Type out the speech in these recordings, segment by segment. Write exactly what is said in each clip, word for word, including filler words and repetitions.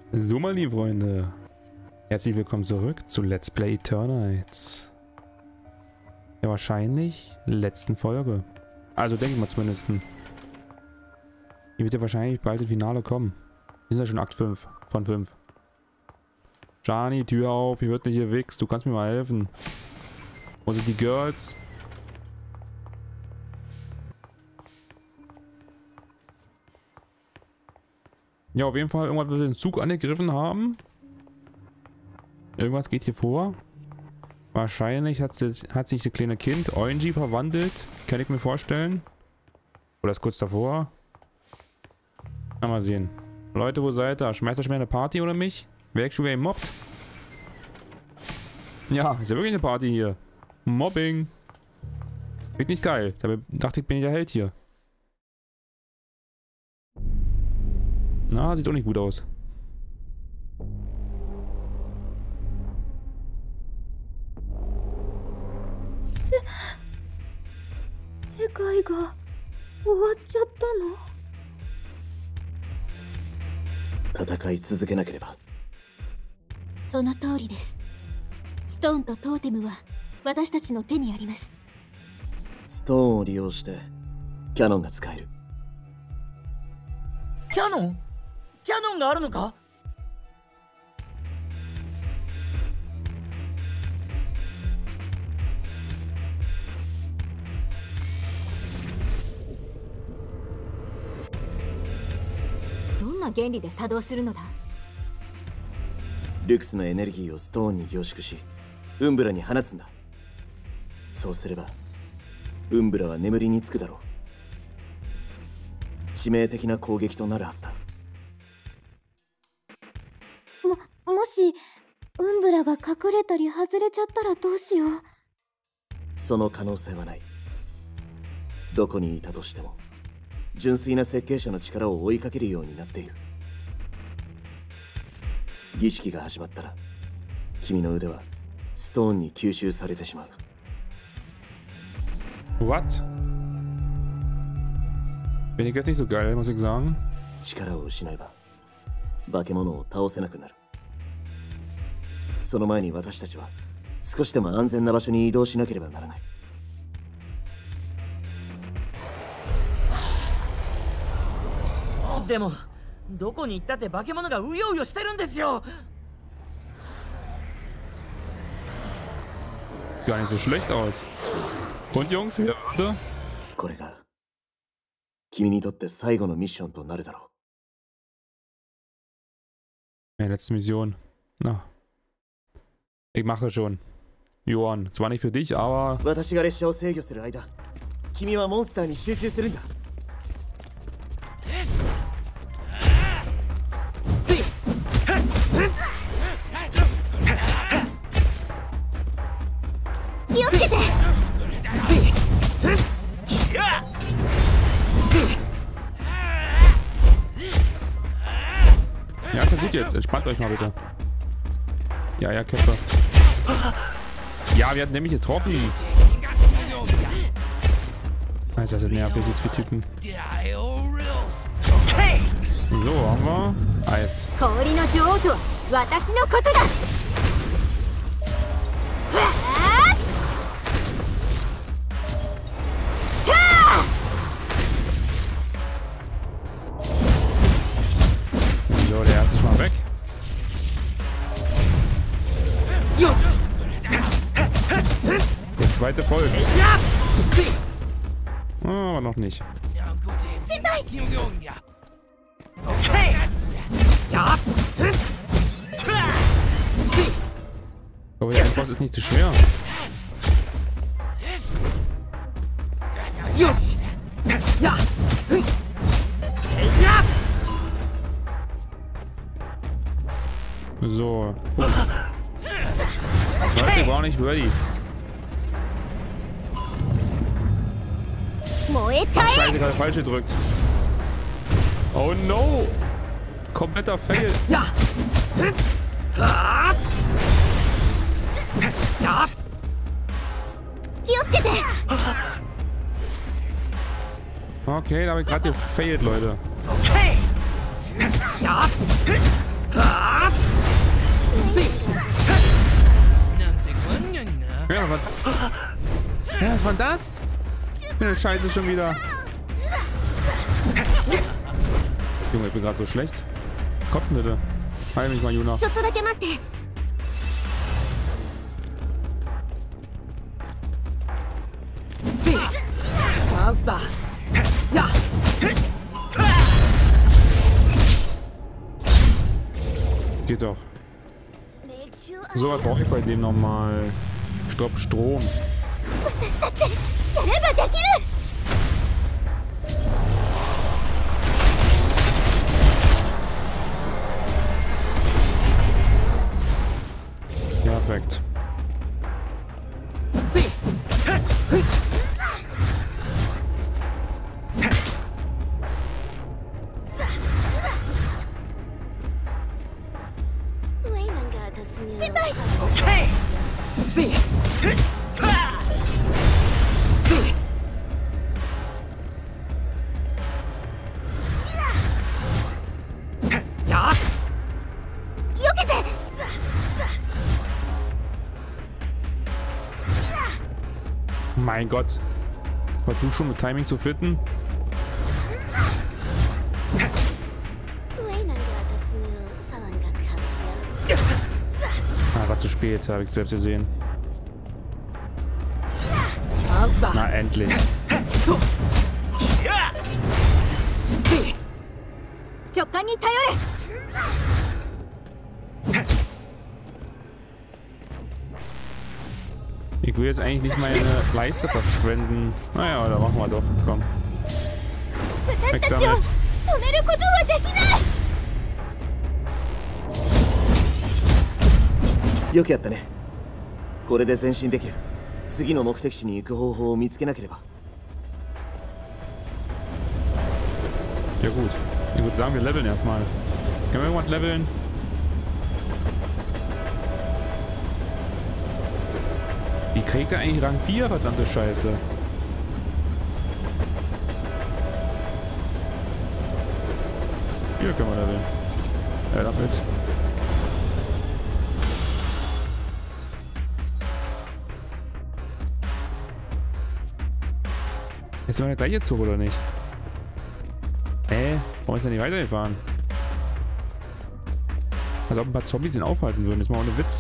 So, meine lieben Freunde, herzlich willkommen zurück zu Let's Play Eternights. Ja, wahrscheinlich letzten Folge. Also denke ich mal zumindest. Hier wird ja wahrscheinlich bald das Finale kommen. Wir sind ja schon Akt fünf von fünf. Gianni, Tür auf, hier wird nicht hier wichst, du kannst mir mal helfen. Wo sind die Girls? Ja, auf jeden Fall, irgendwas wird den Zug angegriffen haben. Irgendwas geht hier vor. Wahrscheinlich hat, sie, hat sich das kleine Kind Orangy verwandelt. Kann ich mir vorstellen. Oder ist kurz davor. Na, mal sehen. Leute, wo seid ihr? Schmeißt euch schon wieder eine Party oder mich? Wer schon wieder mobbt? Ja, ist ja wirklich eine Party hier. Mobbing. Wird nicht geil. Dabei dachte ich, bin ich der Held hier. Na, sieht auch nicht gut aus. Se... 世界が終わっちゃったの？ 戦い続けなければ。 その通りです。ストーンとトーテムは私たちの手にあります。 ストーンを利用してキャノンが使える。 キャノン？キャノンがあるのか？ どんな原理で作動するのだ？ ルクスのエネルギーをストーンに凝縮し、ウンブラに放つんだ。そうすれば、ウンブラは眠りにつくだろう。致命的な攻撃となるはずだ。 も、もし、ウンブラが隠れたり外れちゃったらどうしよう。 その可能性はない。どこにいたとしても、純粋な設計者の力を追いかけるようになっている。儀式が始まったら、君の腕はストーンに吸収されてしまう。 What? Bin ich jetzt nicht so geil, muss ich sagen. 力を失えば、化け物を倒せなくなる。その前に私たちは少しでも安全な場所に移動しなければならない。 でもどこに行ったって化け物がうようよしてるんですよ。 Gar nicht so schlecht aus. Und Jungs, hier, oder? これが君にとって最後のミッションとなるだろう。Ja, letzte Mission. Na. Ich mache schon. Johann, zwar nicht für dich, aber... 私が列車を制御する間、君はモンスターに集中するんだ。 気をつけて。 Ja, ist ja gut jetzt. Entspannt euch mal bitte. Ja, ja, Köpfe. Ja, wir hatten nämlich getroffen. Alter, das ist nervig jetzt für Typen. So, haben wir Eis. So, der erste ist mal weg. Der zweite folgt. Oh, aber noch nicht. Aber der Endboss ist nicht zu schwer. So. Leute, war nicht ready. Ach, Scheiße, gerade falsch gedrückt. Oh no! Kompletter Fail. Okay, da habe ich gerade gefailt, Leute. Okay. Ja. was? Ja, was war das? Ja, Scheiße schon wieder. Junge, ich bin gerade so schlecht. Kommt bitte. Heil mich mal, Juna. ちょっとだけ待って。 Geht doch. So, was brauche ich bei dem nochmal? Stopp, Strom. Perfekt. Mein Gott. War du schon mit Timing zu fitten? Ah, war zu spät, habe ich selbst gesehen. Na, endlich. Ich will jetzt eigentlich nicht meine Leiste verschwenden. Naja, da machen wir doch. Komm. Weg damit. よくやったね。これで前進できる。次の目的地に行く方法を見つけなければ。 Ja gut. Ich würde sagen, wir leveln erstmal. Können wir irgendwas leveln? Wie kriegt er eigentlich Rang vier, verdammte Scheiße? Hier können wir leveln. Ja, damit. Jetzt sind wir der gleiche Zug, oder nicht? Hä? Warum ist er nicht weitergefahren? Als ob ein paar Zombies ihn aufhalten würden. Ist mal ohne Witz.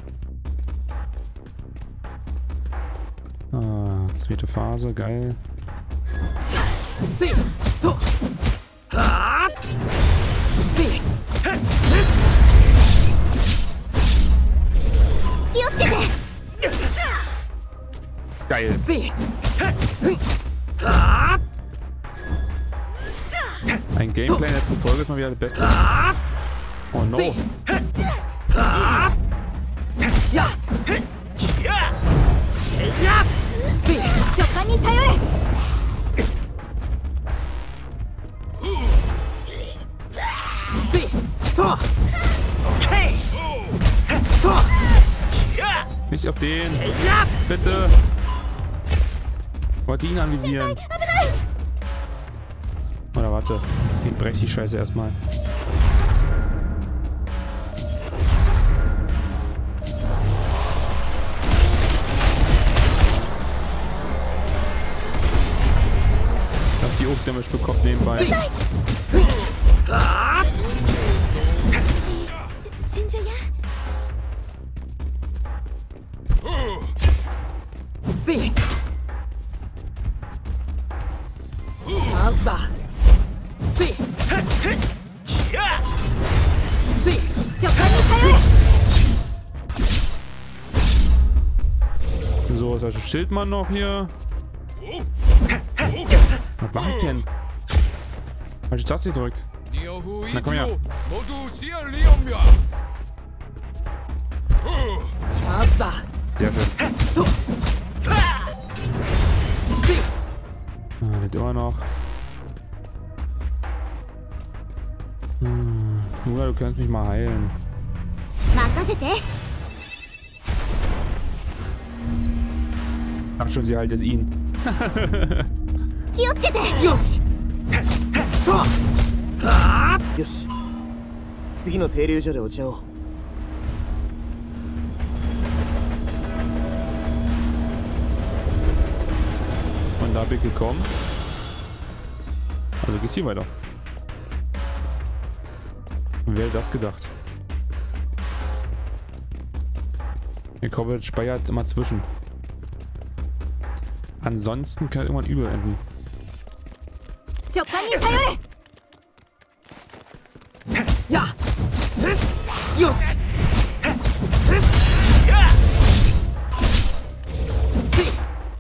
Ah, zweite Phase, geil. Geil. Ein Gameplay in der letzten Folge ist mal wieder das Beste. Oh no. Nicht auf den. Bitte. Wollte ihn anvisieren. Oder warte. Ich brech die Scheiße erstmal. Dass die auch Damage bekommt nebenbei. Sie. Sie. Sie. So, ist also Schildmann noch hier. Was war denn? Falsche Taste gedrückt. Na komm her. Sehr schön. Ah, lebt immer noch. Hm. Nur, du kannst mich mal heilen. Ach schon, sie haltet ihn. Yoshi! 次の停留所で落ち合おう。 Da bin ich gekommen. Also geht's hier weiter. Wer hätte das gedacht? Ich hoffe, das speichert immer zwischen. Ansonsten kann es irgendwann übel enden. Ja! Just! Sie!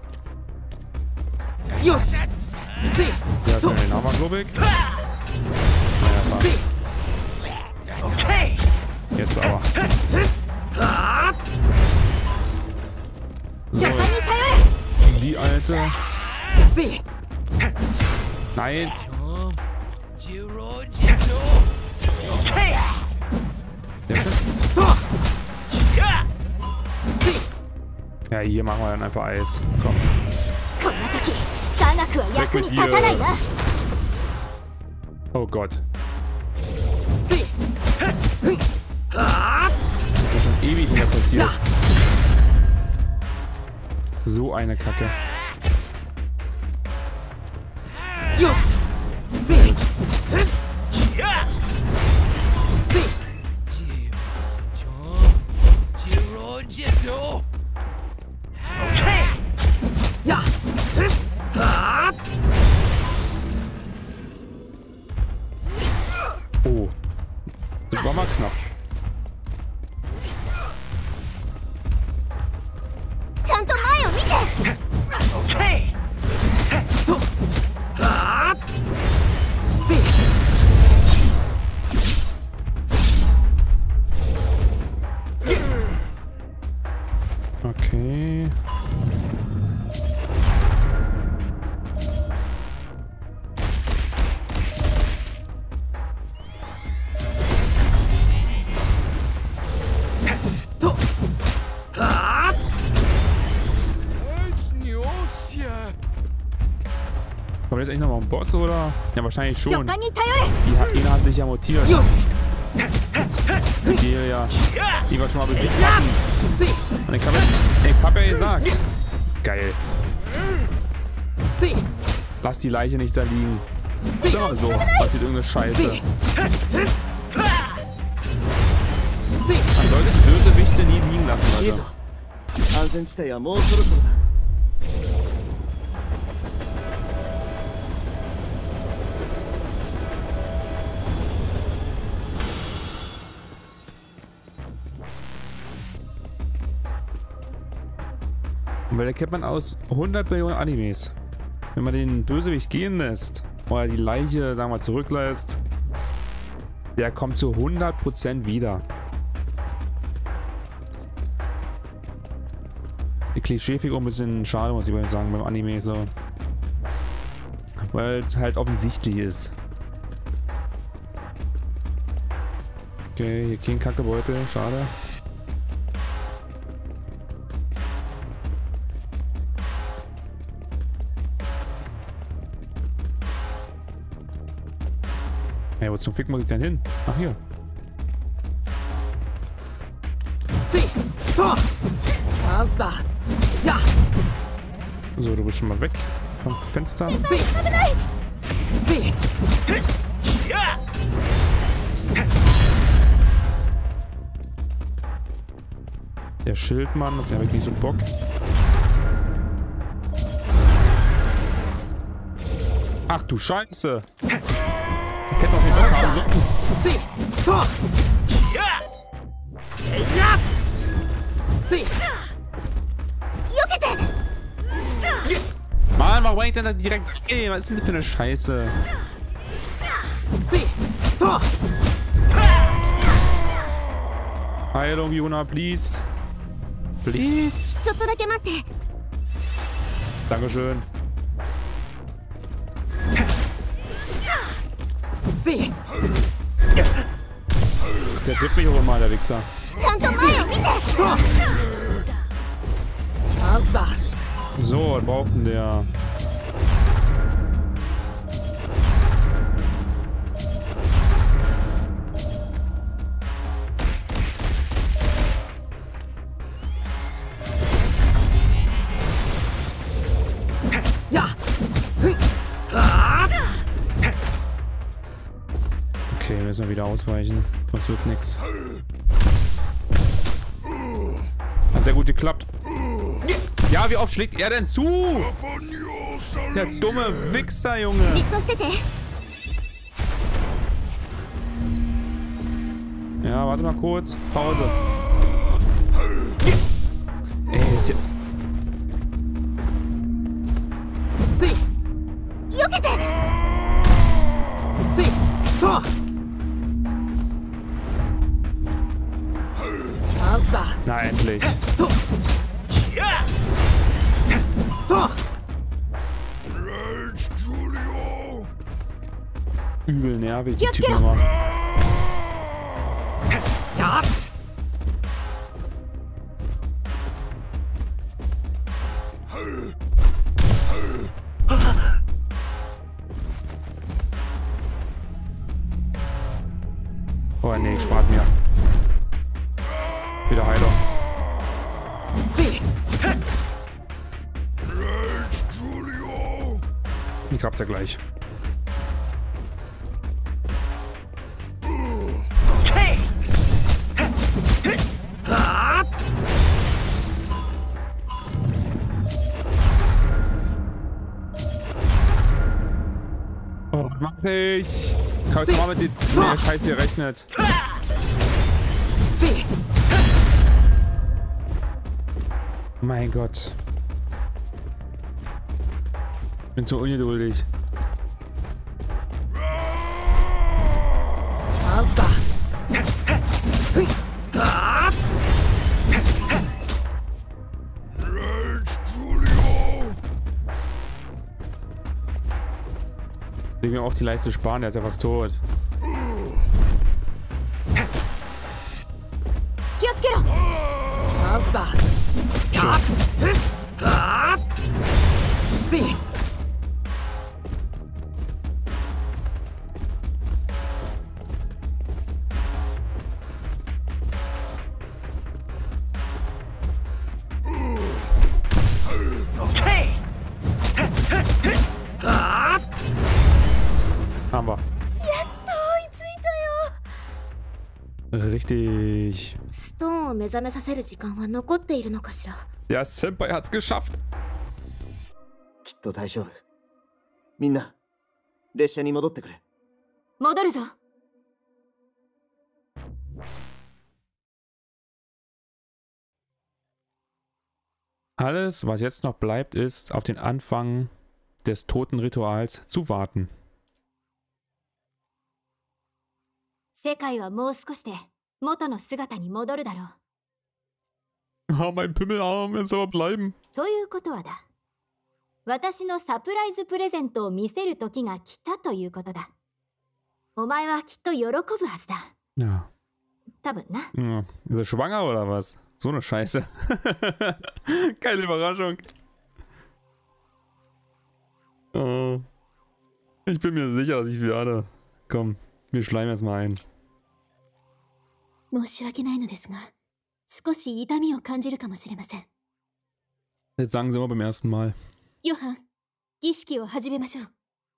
Just! Sie! Der hat den Hammer, glaube ich. Naja, Sie! Okay! jetzt aber. So, jetzt die alte. Sie! Nein. Okay! Der ist Tor! Sie! ja, hier machen wir dann einfach Eis. Komm. Weg mit dir. Oh Gott. Sie! Das ist schon ewig nicht mehr passiert. So eine Kacke. Just! Sie! Sie! Okay! Ja! Oh. Das war mal knapp. Okay! Sie! Okay. To! Kommt jetzt echt noch mal ein Boss, oder? Ja, wahrscheinlich schon. Die hat, ihn hat sich ja mutiert. Just! Die ja, die wir schon mal besiegt hatten. Sie! Und ich hab, ich hab ja gesagt. Geil. Sie! Lass die Leiche nicht da liegen. Ist immer so. Passiert irgendeine Scheiße. Sie! Sie! Man sollte Bösewichte nie liegen lassen, いい Leute. ぞ安全地帯はもうそろそろだ Und weil der kennt man aus hundert Millionen Animes. Wenn man den Bösewicht gehen lässt, oder die Leiche, sagen wir mal, zurücklässt, der kommt zu hundert Prozent wieder. Die Klischeefigur ein bisschen schade, muss ich mal sagen, beim Anime so. Weil es halt offensichtlich ist. Okay, hier kein Kackebeutel, schade. Hey, wo zum Fick muss ich denn hin? Ach, hier. Sie! Tor! Chance da! Ja! So, du bist schon mal weg vom Fenster. Sie! Sie! Der Schildmann, der hat wirklich so Bock. Ach du Scheiße! Ich hätte doch nicht Bock haben sollen. Sie! Tor! Sie! Mann, warum bring ich denn da direkt... Ey, was ist denn das für eine Scheiße? Sie! Tor! Heilung, Juna, please. Please. Dankeschön. Sie! Der trifft mich auch mal, der Wichser. Tor! Chance da! So, was braucht denn der? Ja! müssen wir wieder ausweichen. Sonst wird nix. Hat sehr gut geklappt. Ja, wie oft schlägt er denn zu? Der dumme Wichser, Junge. Ja, warte mal kurz. Pause. Ey, jetzt hier. See! Yokete! See! To! Chance da! Na, endlich. To! To! Übel nervig, die Typen immer. Ja! Oh nee, spart mir. Wieder Heilung. See! Ich grab's ja gleich. Oh, mach ich! Kann ich mal mit dem nee, Scheiß hier rechnet. See! Mein Gott. Ich bin zu ungeduldig. Chance da! Ich will mir auch die Leiste sparen, der ist ja fast tot. Chance da! See! Okay! Haben wir. Richtig. ストーンを目覚めさせる時間は残っているのかしら。 Der Senpai hat's geschafft. きっと大丈夫。みんな、列車に戻ってくれ。 戻るぞ。 Alles, was jetzt noch bleibt, ist, auf den Anfang des Totenrituals zu warten. 世界はもう少しで元の姿に戻るだろう。 Ah, mein Pimmelarm, er soll bleiben. ということはだ。私のサプライズプレゼントを見せる時が来たということだ。お前はきっと喜ぶはずだ。 Ja. 多分な。 Ja. Ist er schwanger oder was? So eine Scheiße. Keine Überraschung. Oh. Ich bin mir sicher, dass ich werde. Komm, wir schleimen jetzt mal ein. 申し訳ないのですが、少し痛みを感じるかもしれません。 Jetzt sagen sie mal beim ersten Mal. ヨハン、儀式を始めましょう。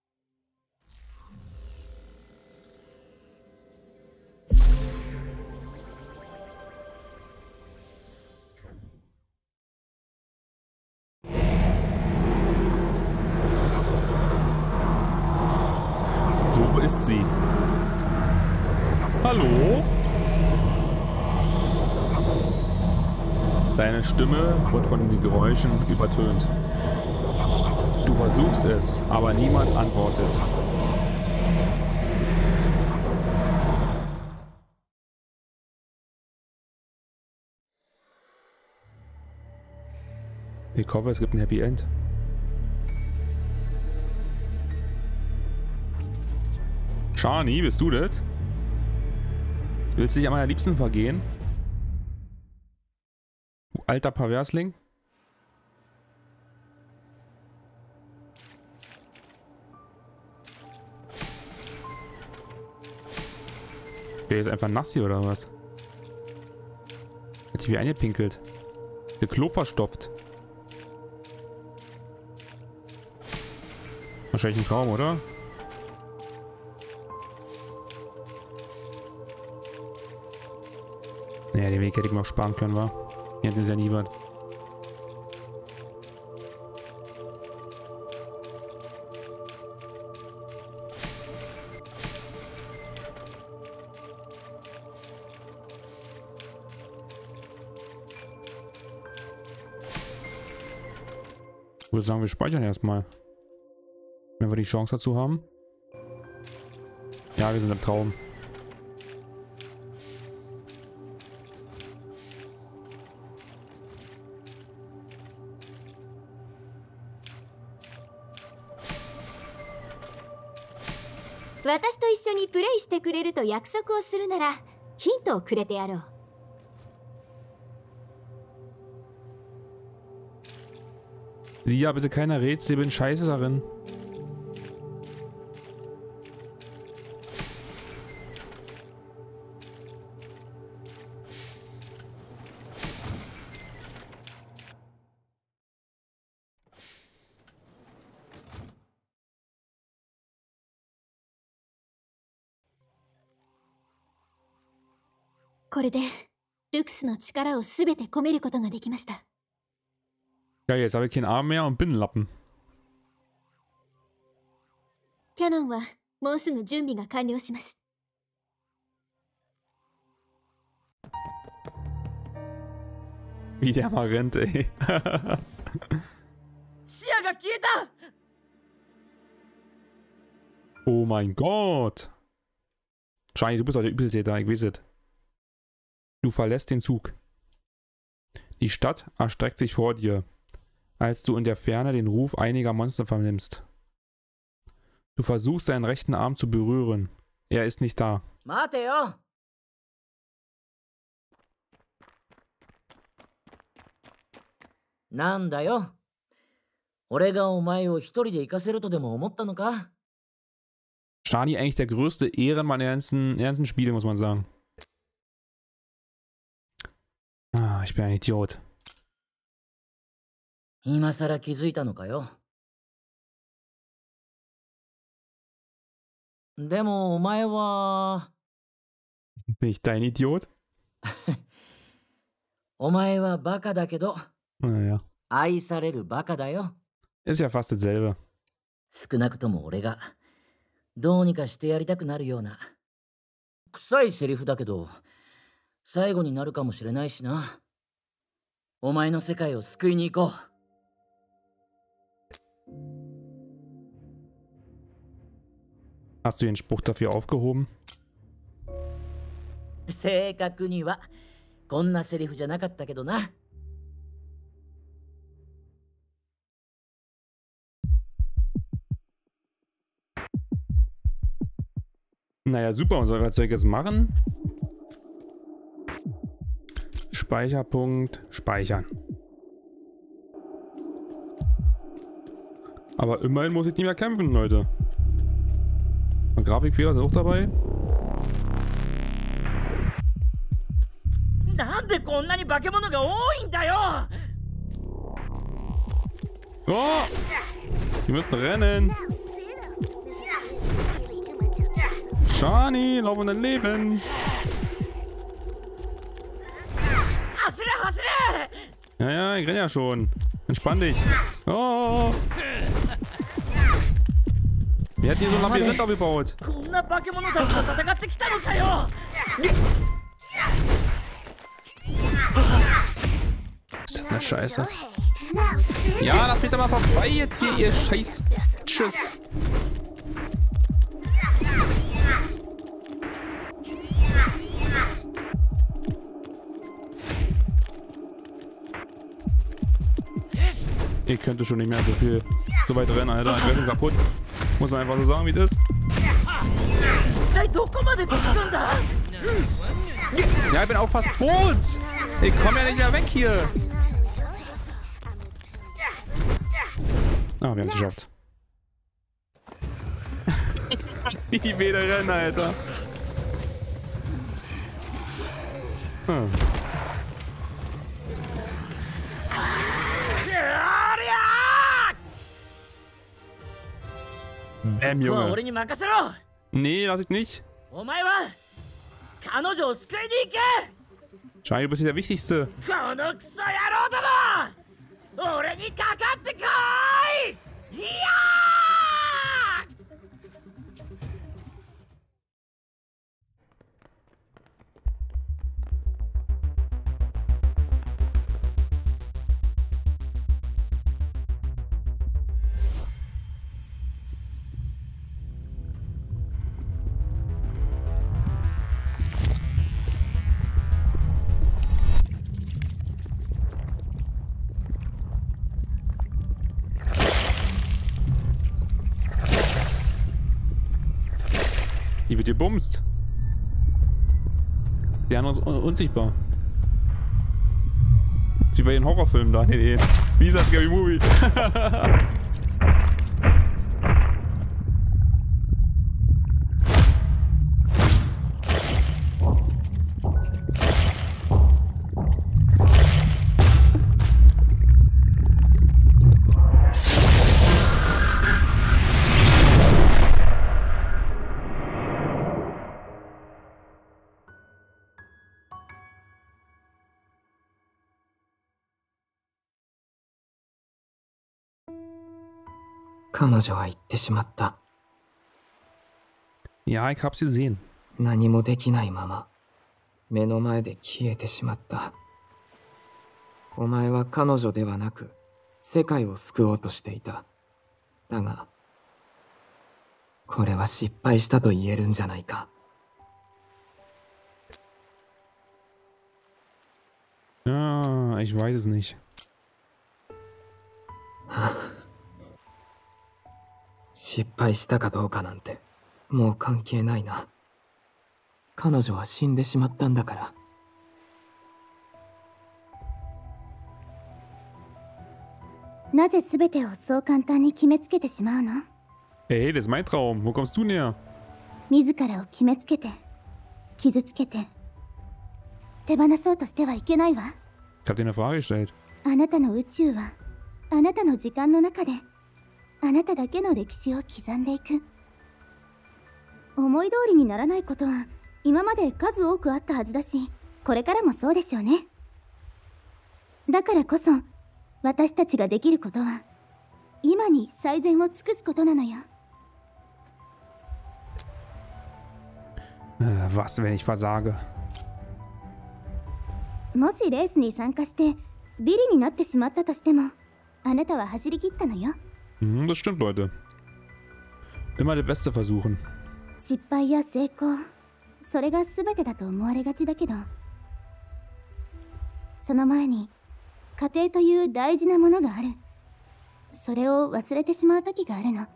Wo ist sie? Hallo? Deine Stimme wird von den Geräuschen übertönt. Du versuchst es, aber niemand antwortet. Ich hoffe, es gibt ein Happy End. Shani, bist du das? Willst du dich an meiner Liebsten vergehen? Du alter Perversling? Der ist einfach nass hier oder was? Hat sich wie eingepinkelt. Der Klo verstopft. Wahrscheinlich ein Traum, oder? Naja, den Weg hätte ich mir auch sparen können, wa? Hier hätten wir ja nie was. Ich würde sagen, wir speichern erstmal. Wenn wir die Chance dazu haben. Ja, wir sind im Traum. "私と一緒にプレイしてくれると約束をするならヒントをくれてやろう." Sieh ja bitte keine Rätsel, ich bin scheiße darin. "これでルクスの力をすべて込めることができました." Ja, jetzt habe ich keinen Arm mehr und bin ein Lappen. キャノンはもうすぐ準備が完了します。 Wie der mal rennt, ey. 視野が消えた。 Oh mein Gott. Shiny, du bist doch der Übeltäter, ich weiß es. Du verlässt den Zug. Die Stadt erstreckt sich vor dir, als du in der Ferne den Ruf einiger Monster vernimmst. Du versuchst seinen rechten Arm zu berühren. Er ist nicht da. 待てよ。なんだよ。俺がお前を一人で行かせるとでも思ったのか？ Shani eigentlich der größte Ehrenmann der ganzen, der ganzen Spiele, muss man sagen. Ah, ich bin ein Idiot. 今さら気づいたのかよ。でもお前は Bin ich dein Idiot? お前はバカだけど Naja. 愛されるバカだよ。 Ist ja fast dasselbe. 少なくとも俺がどうにかしてやりたくなるような臭いセリフだけど最後になるかもしれないしな。お前の世界を救いに行こう。 Hast du den Spruch dafür aufgehoben? 正確にはこんなセリフじゃなかったけどな。 Naja, super. Und was soll ich jetzt machen? Speicherpunkt. Speichern. Aber immerhin muss ich nicht mehr kämpfen, Leute. Und Grafikfehler ist auch dabei. なんでこんなに化け物が多いんだよ。 Oh! Wir müssen rennen. Shani, lauf in dein Leben. 走れ走れ。 Ja, ja, ich renne ja schon. Entspann dich. Oh! Wer hat hier so ein Labyrinth aufgebaut? こんな化け物たちと戦ってきたのかよ。 Ist das eine Scheiße? Ja, lass mich da mal vorbei jetzt hier, ihr Scheiß. Tschüss. Ich könnte schon nicht mehr so viel so weit rennen, Alter. Ich werde schon kaputt. Muss man einfach so sagen, wie das ist. Ja, ich bin auch fast tot. Ich komme ja nicht mehr weg hier. Ah, wir haben es geschafft. Wie die Bäder rennen, Alter. Hm. Bäm, Junge. Nee, lass ich nicht. Shai, du bist hier der Wichtigste. このクソ野郎ども俺にかかってこい。いやー Die wird gebumst. Die andere ist un unsichtbar. Das ist wie bei den Horrorfilmen da. Nee, nee. Wie ist das Scary Movie? 彼女は言ってしまった。 Ja, ich hab's gesehen. 何もできないまま目の前で消えてしまった。お前は彼女ではなく世界を救おうとしていた。だがこれは失敗したと言えるんじゃないか。 Ah, ich weiß es nicht. 失敗したかどうかなんてもう関係ないな。彼女は死んでしまったんだから。 なぜ全てをそう簡単に決めつけてしまうの？ Ey, das ist mein Traum. Wo kommst du näher? 自らを決めつけて傷つけて手放そうとしてはいけないわ。 Ich hab dir eine Frage gestellt. あなたの宇宙はあなたの時間の中であなただけの歴史を刻んでいく。思い通りにならないことは今まで数多くあったはずだし、これからもそうでしょうね。だからこそ私たちができることは今に最善を尽くすことなのよ。 Äh, was, wenn ich versage? もしレースに参加してビリになってしまったとしても、あなたは走り切ったのよ。 Hm, das stimmt, Leute. Immer das Beste versuchen. 失敗や成功、それが全てだと思われがちだけど、その前に家庭という大事なものがある。それを忘れてしまう時があるの。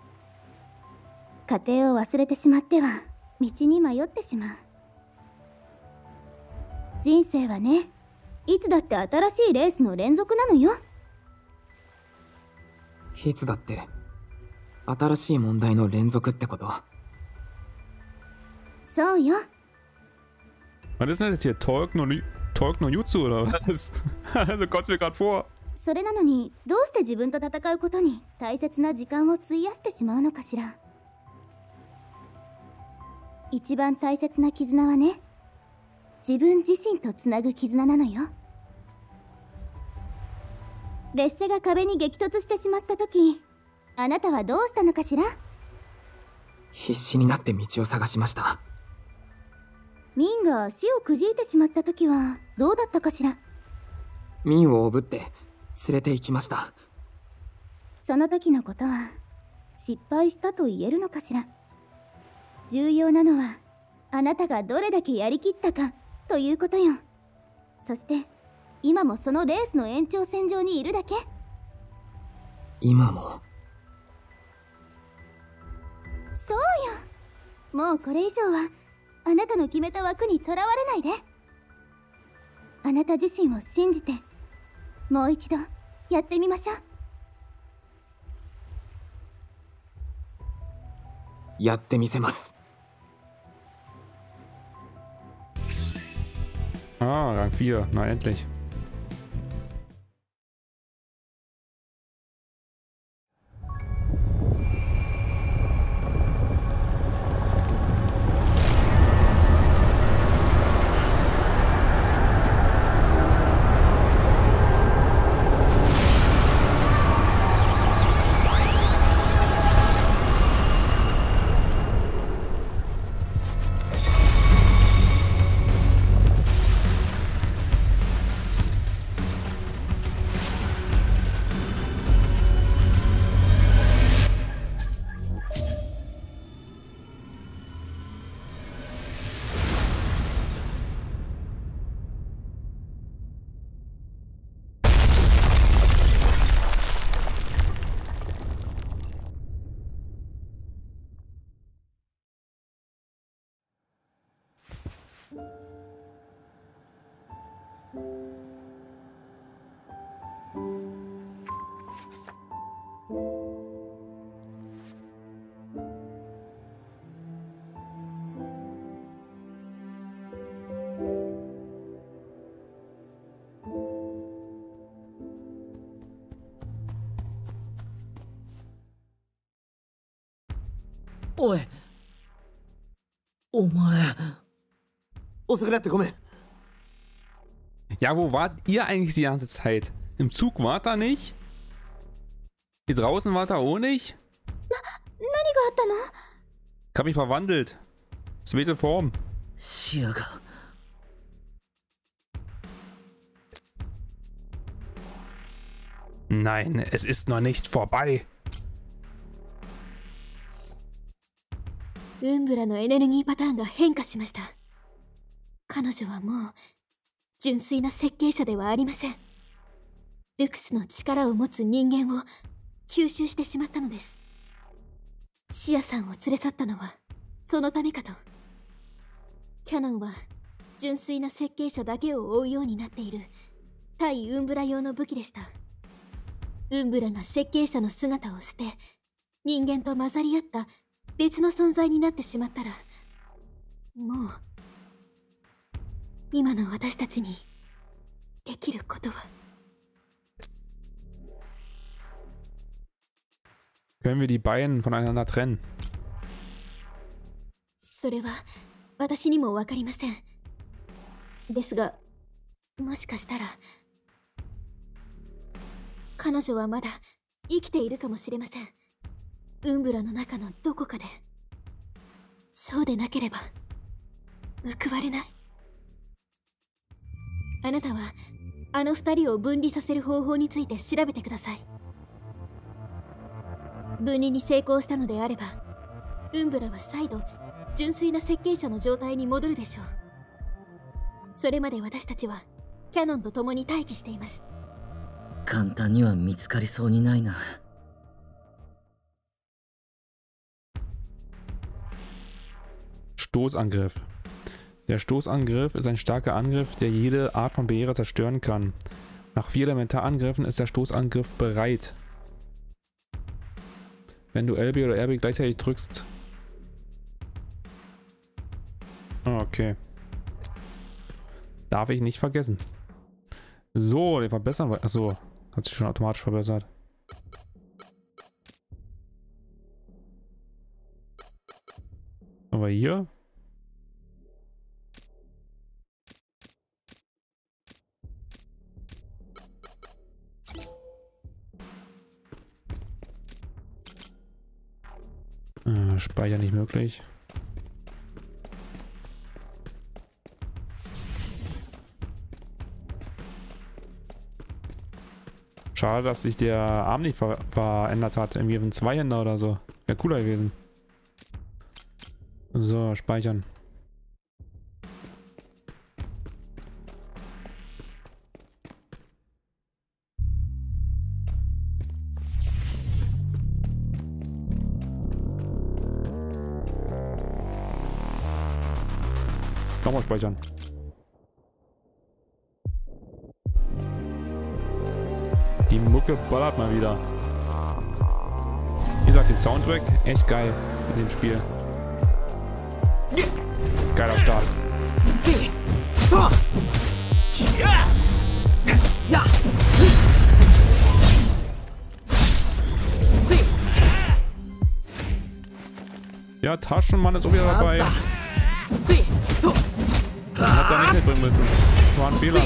家庭を忘れてしまっては道に迷ってしまう。人生はね、いつだって新しいレースの連続なのよ。 いつだって新しい問題の連続ってこと？ そうよ。 Was ist denn das hier? Talk no, Talk no Jutsu oder was? So kommt's mir gerade vor. それなのにどうして自分と戦うことに大切な時間を費やしてしまうのかしら。一番大切な絆はね、自分自身とつなぐ絆なのよ。列車が壁に激突してしまった時、あなたはどうしたのかしら。 必死になって道を探しました。 ミンが足をくじいてしまった時はどうだったかしら。 ミンをおぶって連れて行きました。 その時のことは失敗したと言えるのかしら。重要なのはあなたがどれだけやりきったかということよ。そして今もそのレースの延長線上にいるだけ。 今も？ そうよ。もうこれ以上はあなたの決めた枠にとらわれないで。あなた自身を信じてもう一度やってみましょう。 やってみせます。 Ah, Rang vier. Na endlich. おい。お前。 遅くなってごめん。 Ja, wo wart ihr eigentlich die ganze Zeit? Im Zug wart ihr nicht? Hier draußen wart ihr auch nicht? Ich hab mich verwandelt. Zweite Form. 視野が。 Nein, es ist noch nicht vorbei. ウンブラのエネルギーパターンが変化しました。彼女はもう純粋な設計者ではありません。ルクスの力を持つ人間を吸収してしまったのです。シアさんを連れ去ったのはそのためかと。キャノンは純粋な設計者だけを追うようになっている対ウンブラ用の武器でした。ウンブラが設計者の姿を捨て人間と混ざり合った別の存在になってしまったら、もう今の私たちにできることは。 Können wir die beiden voneinander trennen? それは私にもわかりません。ですが、もしかしたら彼女はまだ生きているかもしれません。ウンブラの中のどこかで。そうでなければ報われない。あなたはあの二人を分離させる方法について調べてください。分離に成功したのであれば、ウンブラは再度純粋な設計者の状態に戻るでしょう。それまで私たちはキャノンと共に待機しています。 簡単には見つかりそうにないな。 Stoßangriff. Der Stoßangriff ist ein starker Angriff, der jede Art von Barriere zerstören kann. Nach vier Elementarangriffen ist der Stoßangriff bereit. Wenn du L B oder R B gleichzeitig drückst. Okay. Darf ich nicht vergessen. So, den verbessern wir. Achso, hat sich schon automatisch verbessert. Aber hier. Äh, Speicher nicht möglich. Schade, dass sich der Arm nicht ver verändert hat. Irgendwie auf einen Zweihänder oder so. Wäre cooler gewesen. So, speichern. Nochmal speichern. Die Mucke ballert mal wieder. Wie gesagt, den Soundtrack echt geil in dem Spiel. Geiler Start. Ja, Taschenmann ist auch wieder dabei. Man hat da nicht mitbringen müssen. War ein Fehler.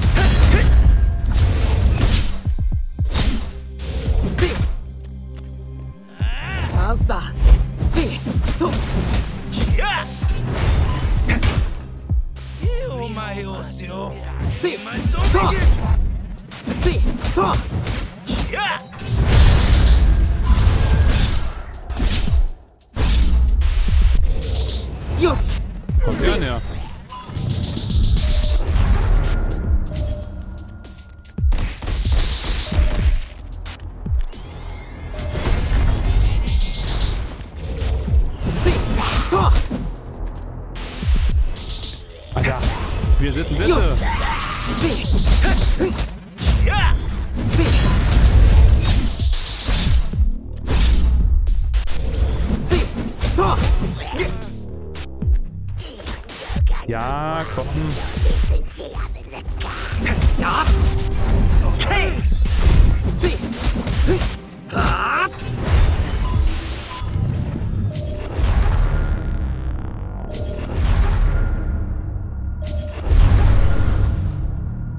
Kommt er näher. Alter, wir sind bitte. Ja, komm. Ja. Okay.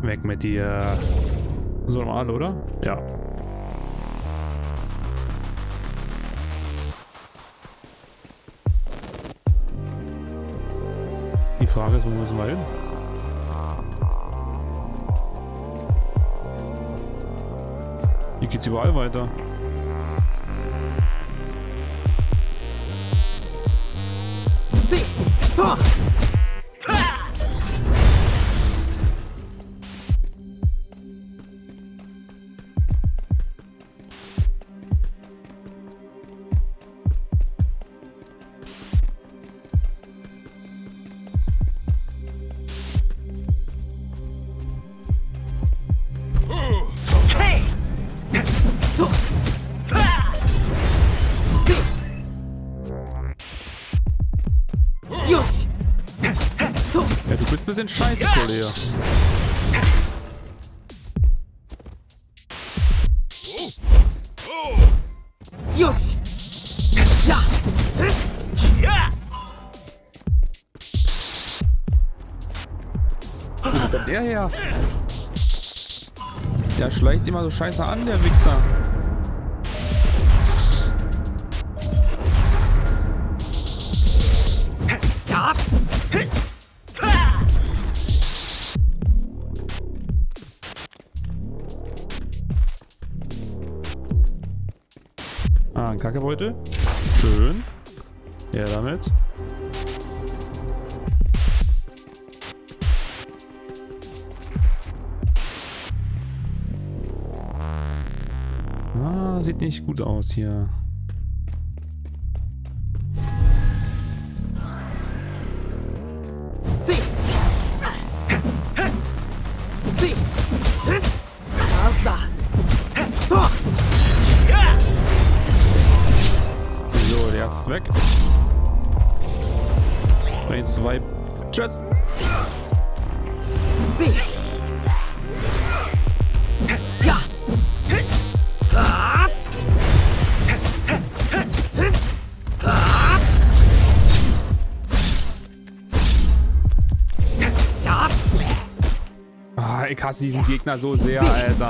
Weg mit dir. So normal, oder? Ja. Die Frage ist, wo müssen wir hin? Hier geht's überall weiter. Ja, du bist ein bisschen scheiße, Kollege. Yoshi! Ja! Ja! Der her. Der schleicht immer so scheiße an, der Wichser. Ja! Ah, ein Kackebeutel. Schön. Ja, damit. Ah, sieht nicht gut aus hier. Sie! Sie! Was da? Tor! So, der erste ist weg. Eins, zwei. Tschüss. Sie! Ja! Ah, ich hasse diesen Gegner so sehr, Alter.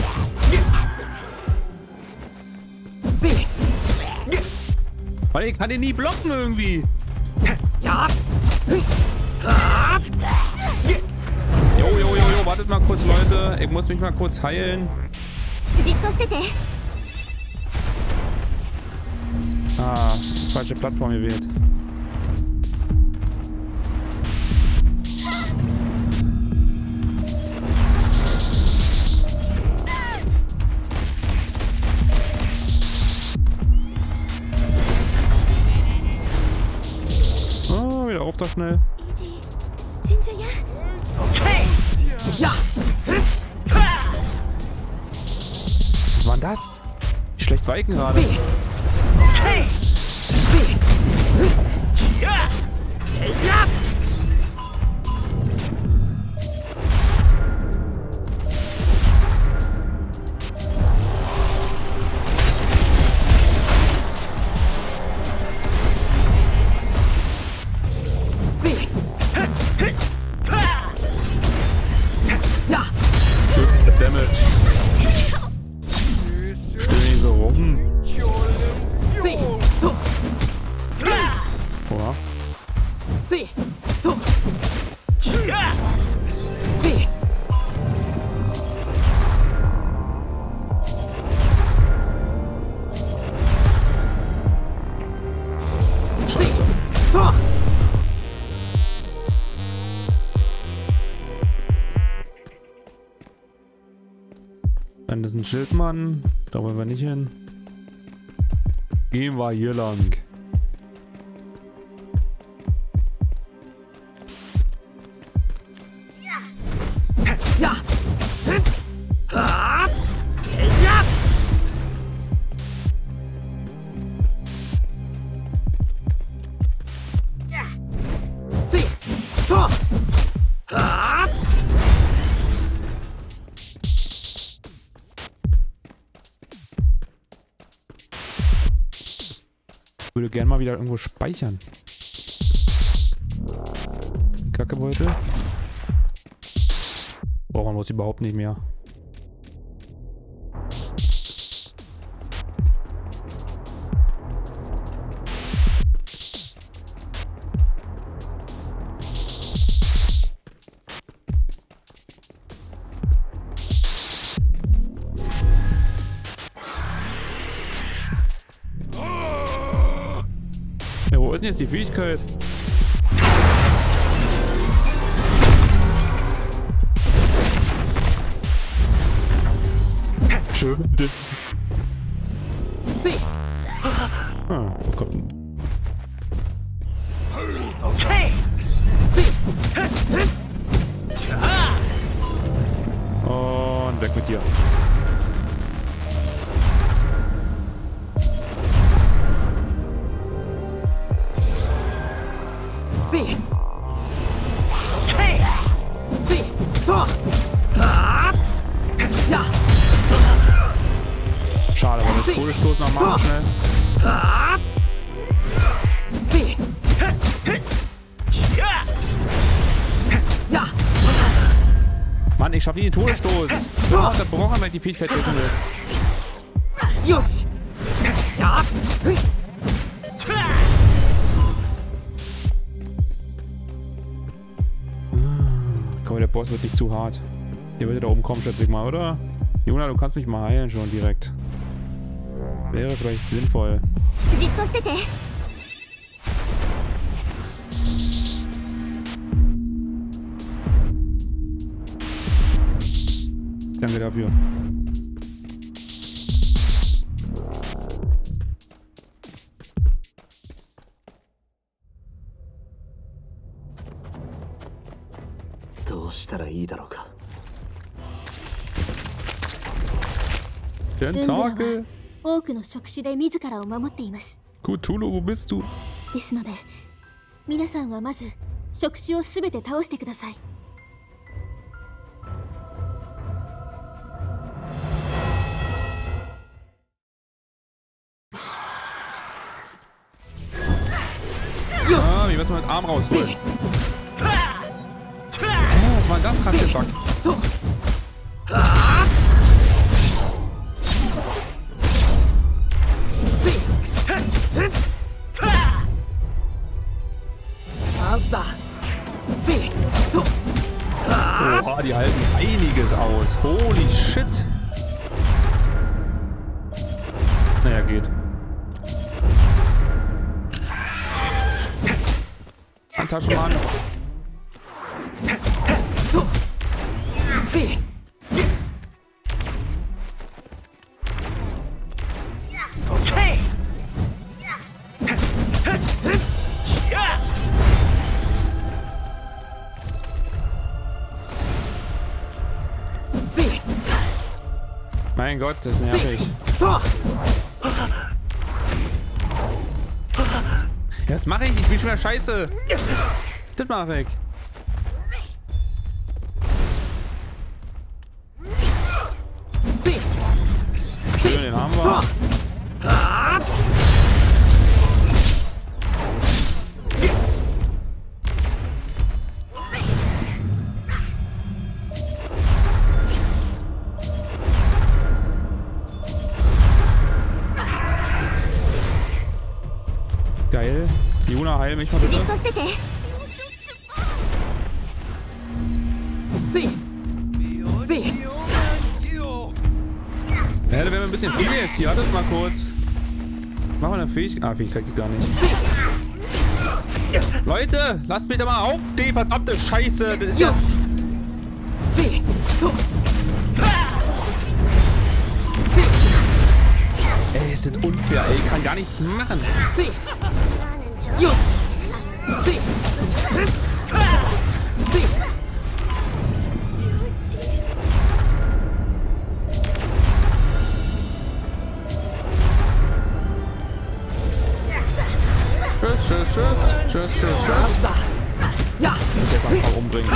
Sie! Weil ich kann den nie blocken irgendwie. Ja! Jo, jo, jo, jo, wartet mal kurz, Leute. Ich muss mich mal kurz heilen. じっとしてて。 Ah, falsche Plattform gewählt. Oh, wieder auf da schnell. 神社や。 Okay! Ja! Was war denn das? Wie schlecht war ich denn gerade? Sie! Okay! Sie! Ja! Ja! Sie! Ja! Damage. Stell nicht so rum. Sie! To! Oha. Sie! To! Sie! Scheiße. To! Dann ist ein Schildmann. Da wollen wir nicht hin. Gehen wir hier lang. Ja! Ah! Ja! Sie! To! Ah! Ich würde gerne mal wieder irgendwo speichern. Kackebeutel. Brauchen brauchen wir es überhaupt nicht mehr. Ja, wo ist denn jetzt die Fähigkeit? Schön. Ah, oh Gott. Okay. Und weg mit dir. Sie. Okay. Sie. Tor. Ja. Schade, aber das Todesstoß noch mal schnell. Sie. Ja. Mann, ich schaff nie den Todesstoß. Oh, da brauchen wir die Fähigkeit drücken will. Just. Ja. Komm, der Boss wird nicht zu hart. Der würde da oben kommen, schätze ich mal, oder? Juna, du kannst mich mal heilen schon direkt. Wäre vielleicht sinnvoll. Danke dafür. Tentakel. 多くの職種で自らを守っています。 Cthulhu, wo bist du? ですので、皆さんはまず職種をすべて倒してください。 Ah, wie müssen wir mit Arm rausholen? Ah, was war denn das gerade für Bug? Oha, die halten einiges aus. Holy shit. Naja, geht. Taschenmann. Sie. Okay. Sie. Mein Gott, das ist nervig. Ja, was mache ich? Ich bin schon wieder scheiße. Das mach weg. Schön, den haben wir. Geil. Juna, heil mich mal bitte. Sie. Sie. Ja, da wären wir ein bisschen viel jetzt hier. Wartet mal kurz. Machen wir eine Fähigkeit. Ah, Fähigkeit geht gar nicht. Leute, lasst mich da mal auf die verdammte Scheiße. Das ist ja... Sie. Ey, es sind unfair, ey. Ich kann gar nichts machen. Sie. Just. Sie. Sie. Tschüss, tschüss, tschüss. Tschüss, tschüss, tschüss. Ja. Ich muss jetzt mal ein paar umbringen.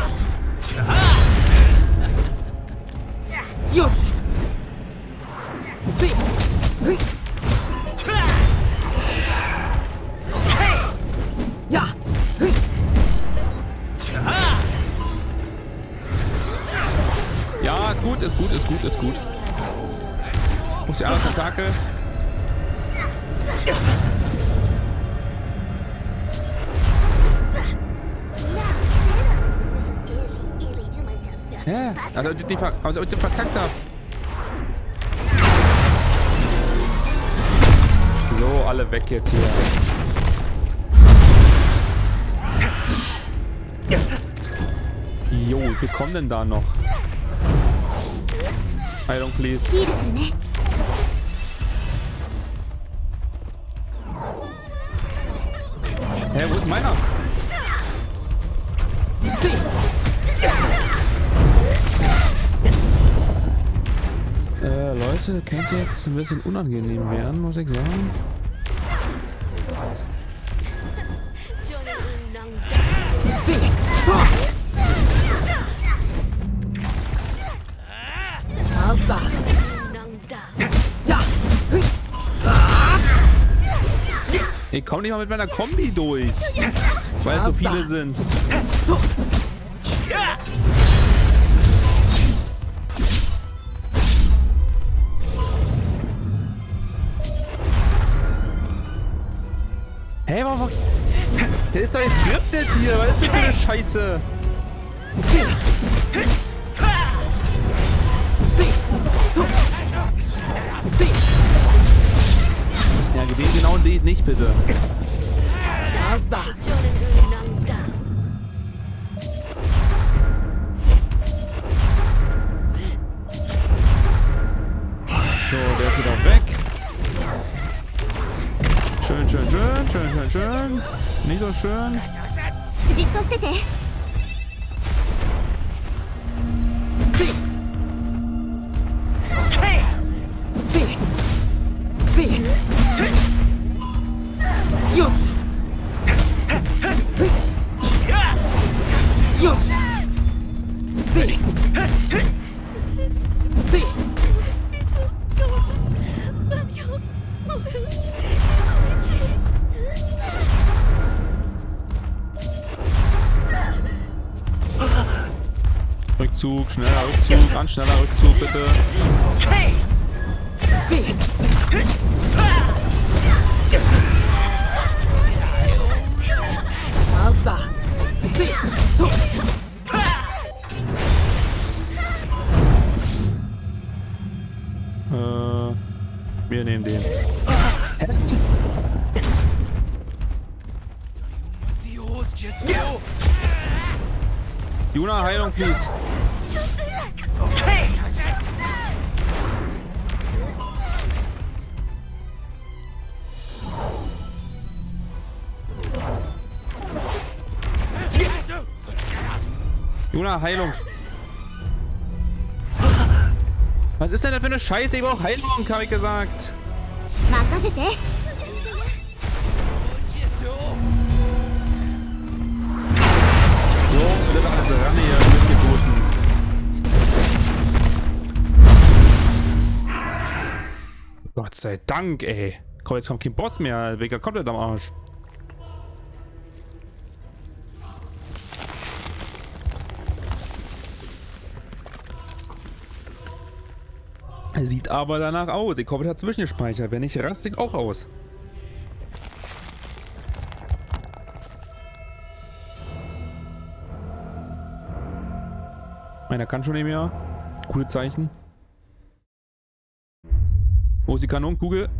Just. Sie. Ja. ist gut, ist gut, ist gut, ist gut. Wo ist die andere Tentakel? Ja, also die, die, also die verkackt hab. So, alle weg jetzt hier. Jo, wie viel kommen denn da noch? Heilung, please. Hä, wo ist meiner? Äh, Leute, könnte jetzt ein bisschen unangenehm werden, muss ich sagen. Ich komme nicht mal mit meiner Kombi durch, weil so viele sind. Hey, warum? Der ist doch jetzt skriptet hier. Was ist denn für eine Scheiße? Ja, den genau den nicht, bitte. So, der ist wieder weg. Schön, schön, schön, schön, schön, schön. Nicht so schön. Rückzug, schneller Rückzug, ganz schneller Rückzug, bitte. Äh, wir nehmen den. Hä? Juna, Heilung, please. Juna, Heilung. Was ist denn das für eine Scheiße? Ich brauche Heilung, habe ich gesagt. So, das war das Ranne hier, ein bisschen guten. Gott sei Dank, ey. Komm, jetzt kommt kein Boss mehr. Vega komplett am Arsch. Sieht aber danach aus. Ich hoffe, er hat zwischengespeichert. Wenn nicht, raste ich auch aus. Meiner kann schon nicht mehr. Coole Zeichen. Wo ist die Kanonenkugel?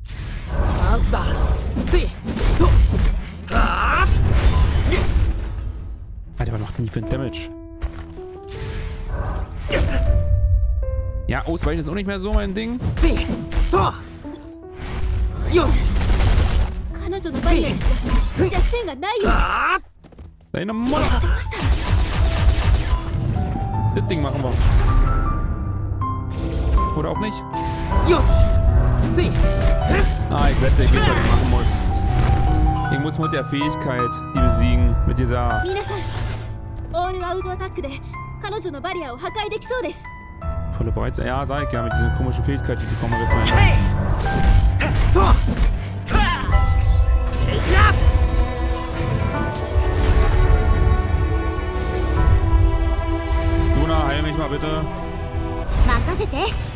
Alter, was macht denn die für ein Damage? Ja, ausweichen ist auch nicht mehr so mein Ding. Deine Mutter! Das Ding machen wir. Oder auch nicht? Ah, ich wette, ich weiß, was ich machen muss. Ich muss mit der Fähigkeit die besiegen. Mit dieser... Volle Bereits. Ja, sag ich ja, mit dieser komischen Fähigkeit, die kommen wir jetzt rein. Luna, heil mich mal bitte. 任せて。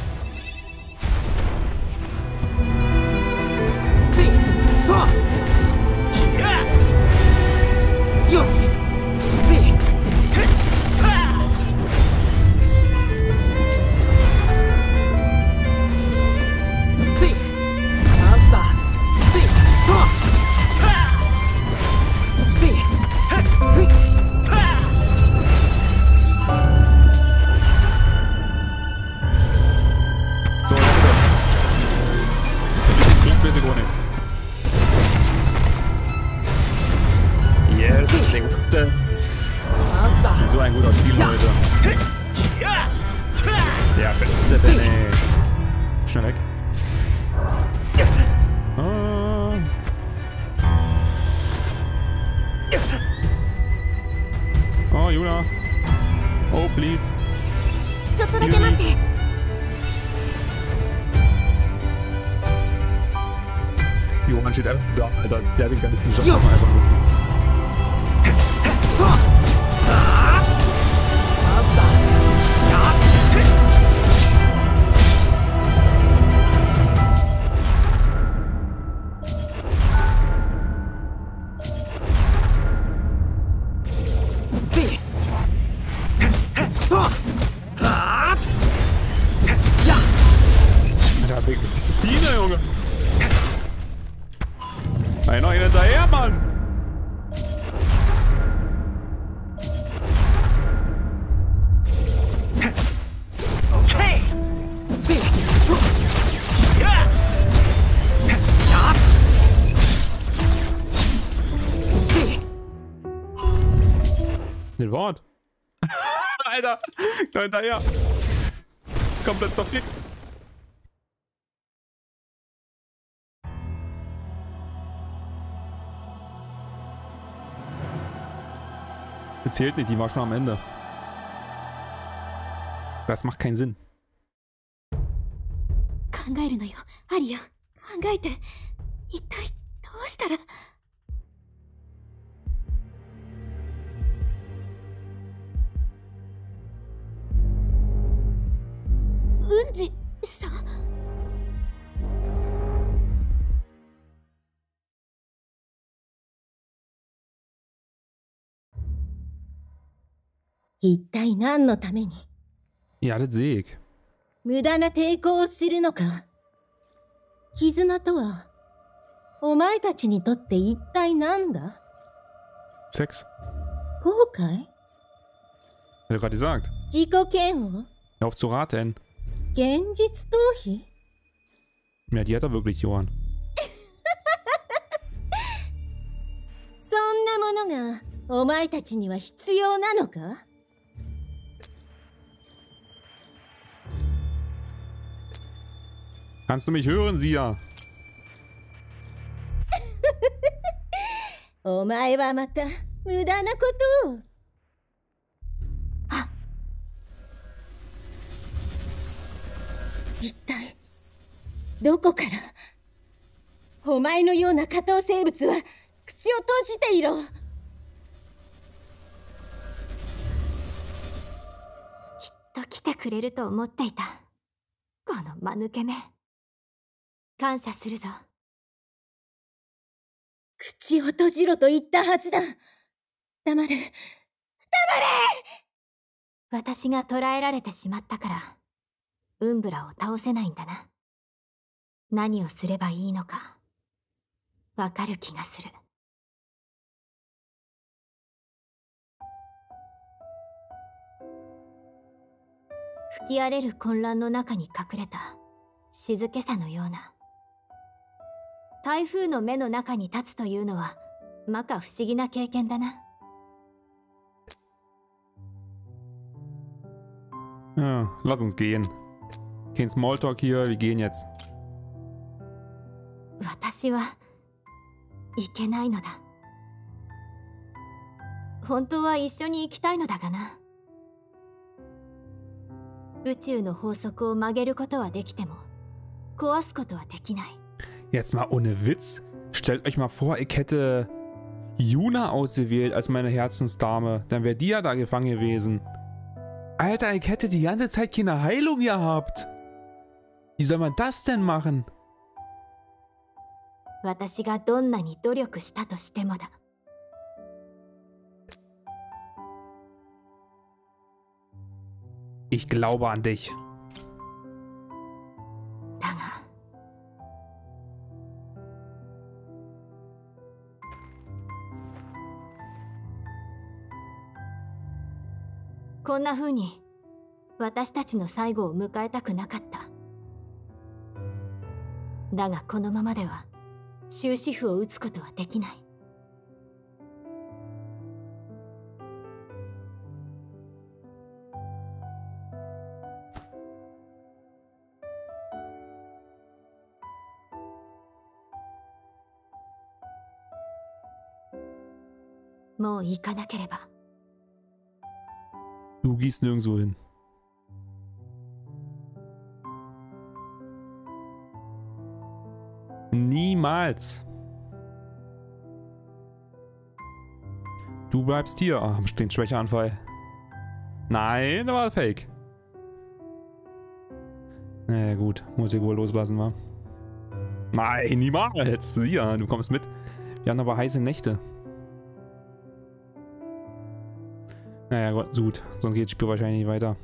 せいとよしせいせいチャンスだせいとせいふい So, jetzt. Ich bin Sekunde. Yes, Singstens. チャンスだ So ein guter Spiel heute. Der beste Benny. Schnell weg. Ah. Oh, Juna. Oh, please. ちょっとだけ待って。 Johann steht einfach da, Alter. Der hat den ganzen Job Yes. nochmal einfach so. チャンスだせいとや Alter, Big Biene, Junge. Einer hinterher, Mann. Okay. せい Ja. せい Das Wort. Alter, da hinterher. Komplett zerfickt. Zählt nicht, die war schon am Ende. Das macht keinen Sinn. 考えるのよ、アリア。考えて。一体どうしたら。うんじさん。 一体何のために Ja, das sehe ich. 無駄な抵抗をするのか。絆とはお前たちにとって一体何だ。 Sex. 後悔 Hat er gerade gesagt. 自己嫌悪 Hör auf zu raten. 現実逃避 Ja, die hat er wirklich, Johann. そんなものがお前たちには必要なのか。 Kannst du mich hören, Sia? お前はまた無駄なことを。一体どこからお前のような下等生物は口を閉じていろ。 きっと来てくれると思っていた。この間抜けめ。感謝するぞ。 口を閉じろと言ったはずだ。黙れ。 私が捕らえられてしまったから、ウンブラを倒せないんだな。何をすればいいのか、わかる気がする。吹き荒れる混乱の中に隠れた静けさのような。台風の目の中に立つというのは、まか不思議な経験だな。 Ja, lass uns gehen. Kein Smalltalk hier, wir gehen jetzt. 私はいけないのだ。本当は一緒に行きたいのだがな。宇宙の法則を曲げることはできても、壊すことはできない。 Jetzt mal ohne Witz. Stellt euch mal vor, ich hätte Yuna ausgewählt als meine Herzensdame. Dann wäre die ja da gefangen gewesen. Alter, ich hätte die ganze Zeit keine Heilung gehabt. Wie soll man das denn machen? 私がどんなに努力したとしてもだ。 Ich glaube an dich. だが、こんな風に私たちの最後を迎えたくなかった。だがこのままでは終止符を打つことはできない。もう行かなければ。 Du gehst nirgendwo hin. Niemals. Du bleibst hier. Ah, den Schwächeanfall. Nein, der war fake. Naja, gut. Muss ich wohl loslassen, wa? Nein, niemals. Sia, du kommst mit. Wir haben aber heiße Nächte. Naja, gut. Sonst geht das Spiel wahrscheinlich nicht weiter.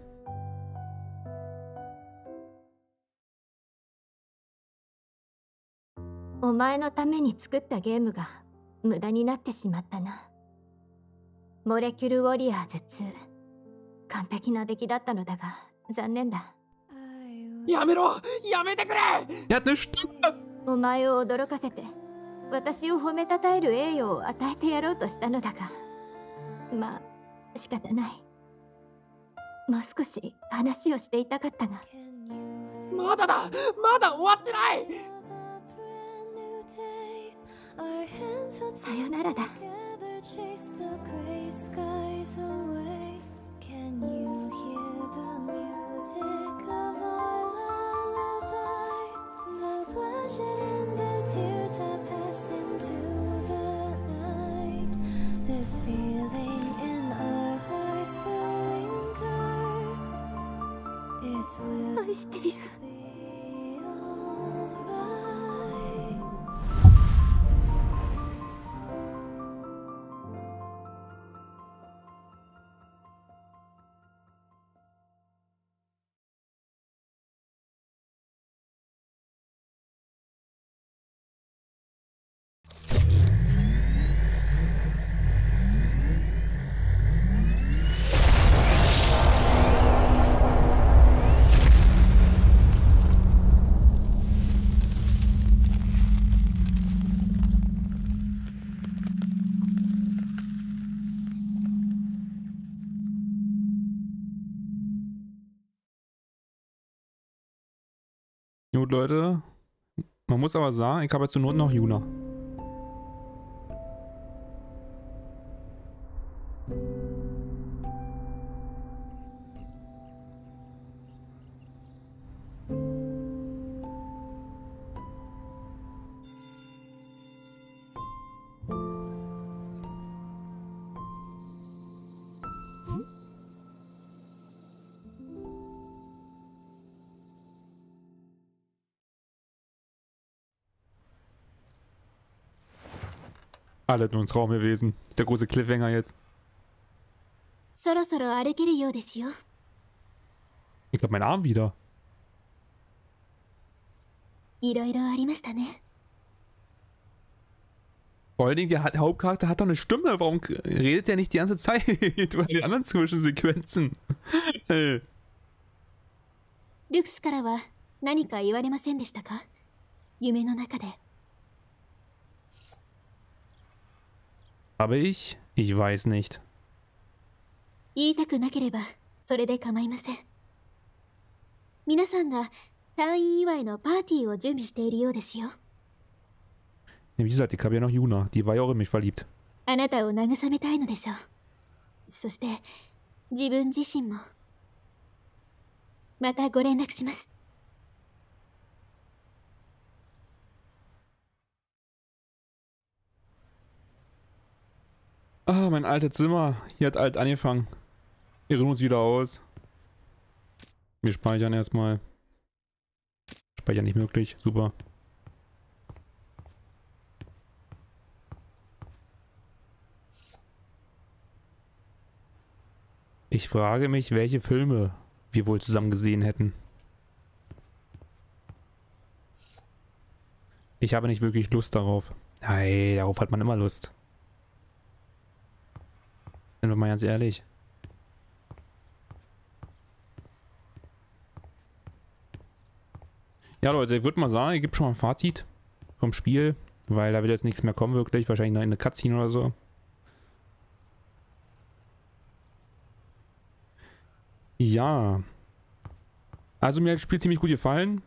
お前のために作ったゲームが無駄になってしまったな。モレキュルウォリアーズツー。完璧な出来だったのだが残念だ。 やめろ、やめてくれ。 Er hat eine Stimme. お前を驚かせて私を褒めたたえる栄誉を与えてやろうとしたのだが、まあ仕方ない。もう少し話をしていたかったが。 まだだ、まだ終わってない。 さよならだ。愛している。 Gut, Leute. Man muss aber sagen, ich habe jetzt zur Not noch Yuna. Alle nur ein Traum gewesen. Ist der große Cliffhanger jetzt. そろそろ歩けるようですよ。 Ich hab meinen Arm wieder. いろいろありましたね。 Vor allen Dingen, der, der Hauptcharakter hat doch eine Stimme. Warum redet der nicht die ganze Zeit bei den anderen Zwischensequenzen? Hey. ルクスからは何か言われませんでしたか？夢の中で。 Habe ich? Ich weiß nicht. 言いたくなければそれで構いません。皆さんが退院祝いのパーティーを準備しているようですよ。 Wie gesagt, ich habe ja noch Yuna. Die war ja auch in mich verliebt. あなたを慰めたいのでしょう。そして自分自身も。またご連絡します。 Ah, mein altes Zimmer. Hier hat alt angefangen. Wir ruhen uns wieder aus. Wir speichern erstmal. Speichern nicht möglich. Super. Ich frage mich, welche Filme wir wohl zusammen gesehen hätten. Ich habe nicht wirklich Lust darauf. Nein, darauf hat man immer Lust. Sind wir mal ganz ehrlich. Ja, Leute, ich würde mal sagen, ich gebe schon mal ein Fazit vom Spiel, weil da wird jetzt nichts mehr kommen, wirklich. Wahrscheinlich noch eine Cutscene oder so. Ja. Also mir hat das Spiel ziemlich gut gefallen.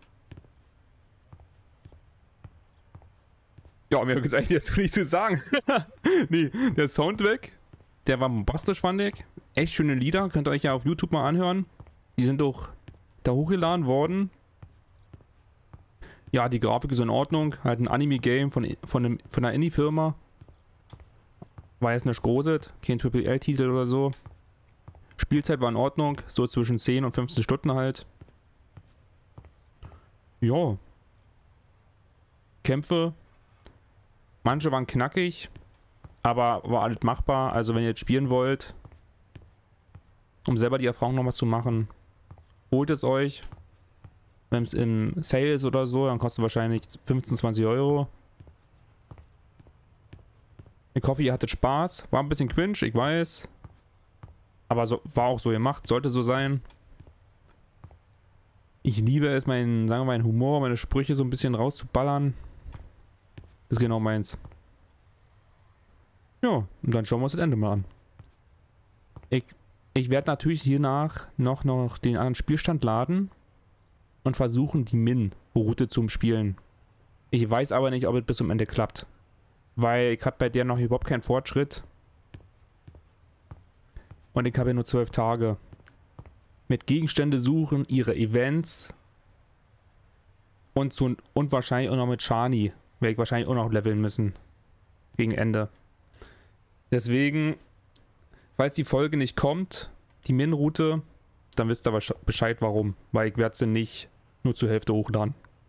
Ja, mir gibt es eigentlich jetzt nichts zu sagen. Nee, der Soundtrack, der war bombastisch, fand ich. Echt schöne Lieder, könnt ihr euch ja auf YouTube mal anhören. Die sind doch da hochgeladen worden. Ja, die Grafik ist in Ordnung. Halt ein Anime-Game von, von, einem, von einer Indie-Firma. War jetzt nicht groß, kein Triple A-Titel oder so. Spielzeit war in Ordnung, so zwischen zehn und fünfzehn Stunden halt. Ja. Kämpfe. Manche waren knackig, aber war alles machbar. Also wenn ihr jetzt spielen wollt, um selber die Erfahrung nochmal zu machen, holt es euch. Wenn es im Sale ist oder so, dann kostet es wahrscheinlich fünfzehn, zwanzig Euro. Ich hoffe, ihr hattet Spaß. War ein bisschen cringe, ich weiß. Aber so, war auch so gemacht, sollte so sein. Ich liebe es, meinen, sagen wir mal, meinen Humor, meine Sprüche so ein bisschen rauszuballern. Das ist genau meins. Ja, und dann schauen wir uns das Ende mal an. Ich, ich werde natürlich hiernach noch, noch den anderen Spielstand laden und versuchen, die Min-Route zu spielen. Ich weiß aber nicht, ob es bis zum Ende klappt. Weil ich habe bei der noch überhaupt keinen Fortschritt. Und ich habe ja nur zwölf Tage. Mit Gegenstände suchen, ihre Events. Und, zu, und wahrscheinlich auch noch mit Shani. Werde ich wahrscheinlich auch noch leveln müssen. Gegen Ende. Deswegen, falls die Folge nicht kommt, die Min-Route, dann wisst ihr Bescheid warum. Weil ich werde sie nicht nur zur Hälfte hochladen.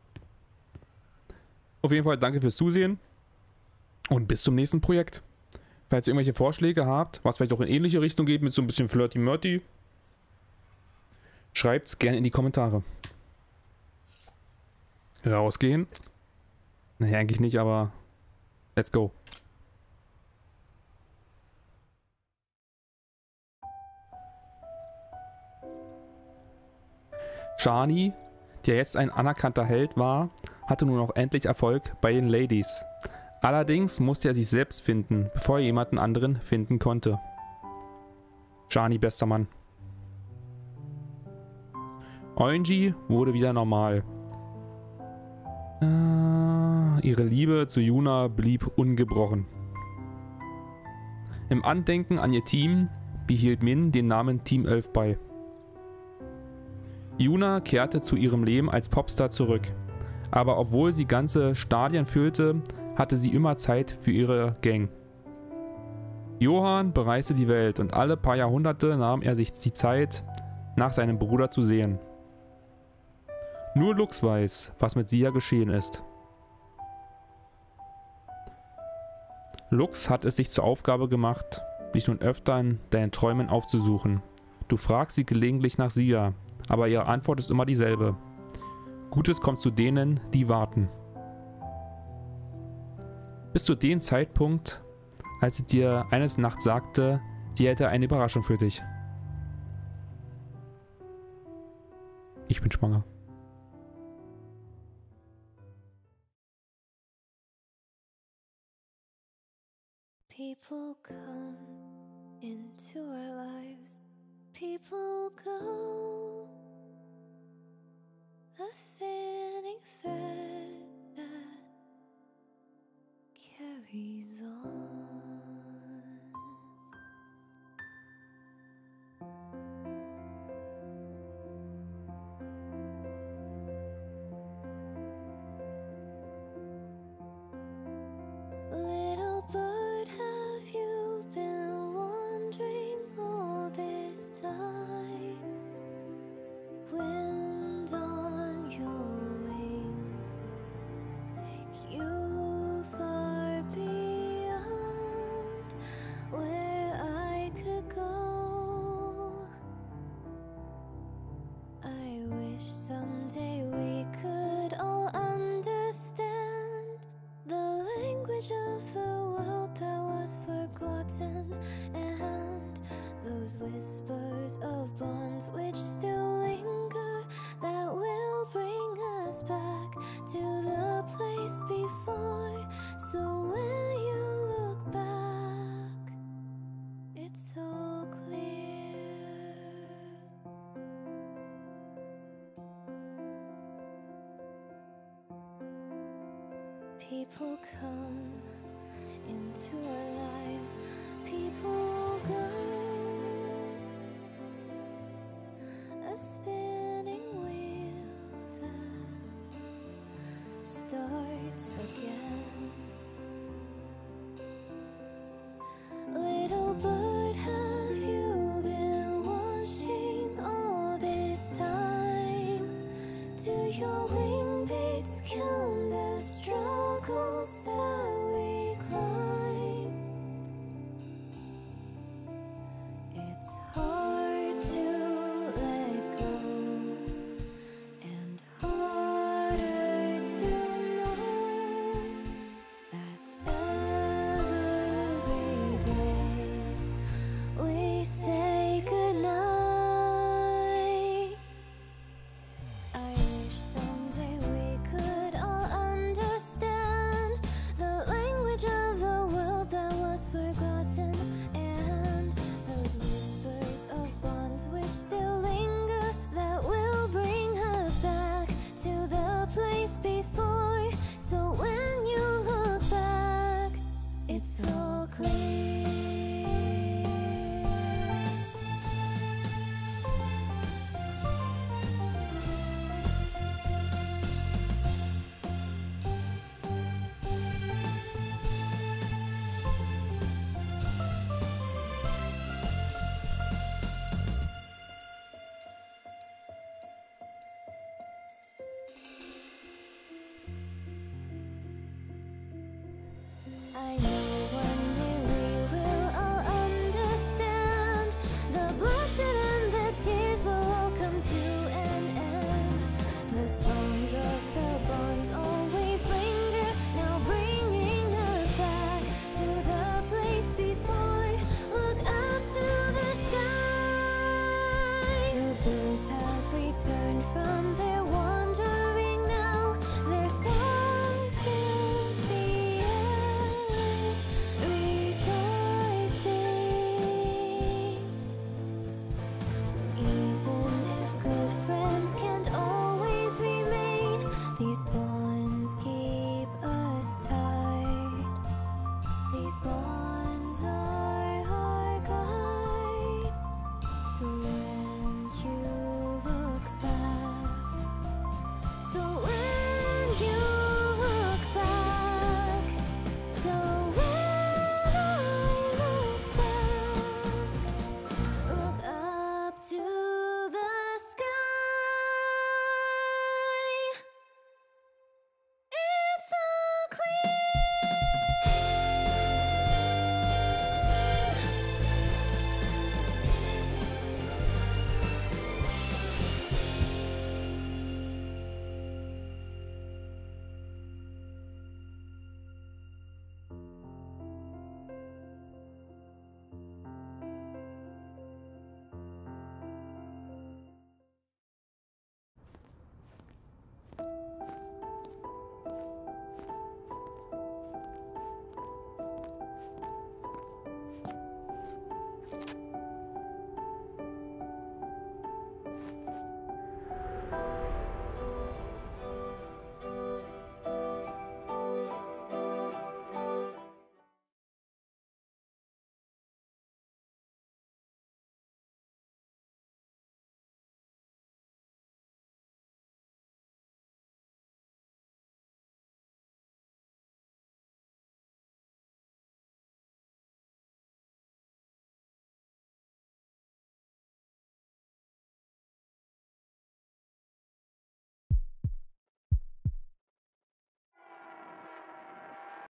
Auf jeden Fall danke fürs Zusehen. Und bis zum nächsten Projekt. Falls ihr irgendwelche Vorschläge habt, was vielleicht auch in ähnliche Richtung geht, mit so ein bisschen Flirty-Murty, schreibt's gerne in die Kommentare. Rausgehen? Naja, eigentlich nicht, aber let's go. Shani, der jetzt ein anerkannter Held war, hatte nun auch endlich Erfolg bei den Ladies. Allerdings musste er sich selbst finden, bevor er jemanden anderen finden konnte. Shani, bester Mann. Eunji wurde wieder normal. Äh, ihre Liebe zu Yuna blieb ungebrochen. Im Andenken an ihr Team behielt Min den Namen Team elf bei. Yuna kehrte zu ihrem Leben als Popstar zurück. Aber obwohl sie ganze Stadien füllte, hatte sie immer Zeit für ihre Gang. Johan bereiste die Welt und alle paar Jahrhunderte nahm er sich die Zeit, nach seinem Bruder zu sehen. Nur Lux weiß, was mit Sia geschehen ist. Lux hat es sich zur Aufgabe gemacht, dich nun öfter in deinen Träumen aufzusuchen. Du fragst sie gelegentlich nach Sia, aber ihre Antwort ist immer dieselbe. Gutes kommt zu denen, die warten. Bis zu dem Zeitpunkt, als sie dir eines Nachts sagte, sie hätte eine Überraschung für dich. Ich bin schwanger. People come into our lives. People go. A thinning thread that carries on. Little bird, have you been wandering all this time? bonds which still linger that will bring us back to the place before. So when you look back, it's all clear. People come into our lives, people go. A spinning wheel that starts again. Little bird, have you been watching all this time? Do your wing beats count the struggles that we climb? It's hard to let go and harder to know that every day we say goodnight. I wish someday we could all understand the language of the world that was forgotten, and those whispers of bonds which still linger that will bring us back to the place before. So when you look back, it's all clear. I know one day we will all understand. The bloodshed and the tears will all come to an end. The songs of the bonds always linger, now bringing us back to the place before. Look up to the sky. The birds have returned from the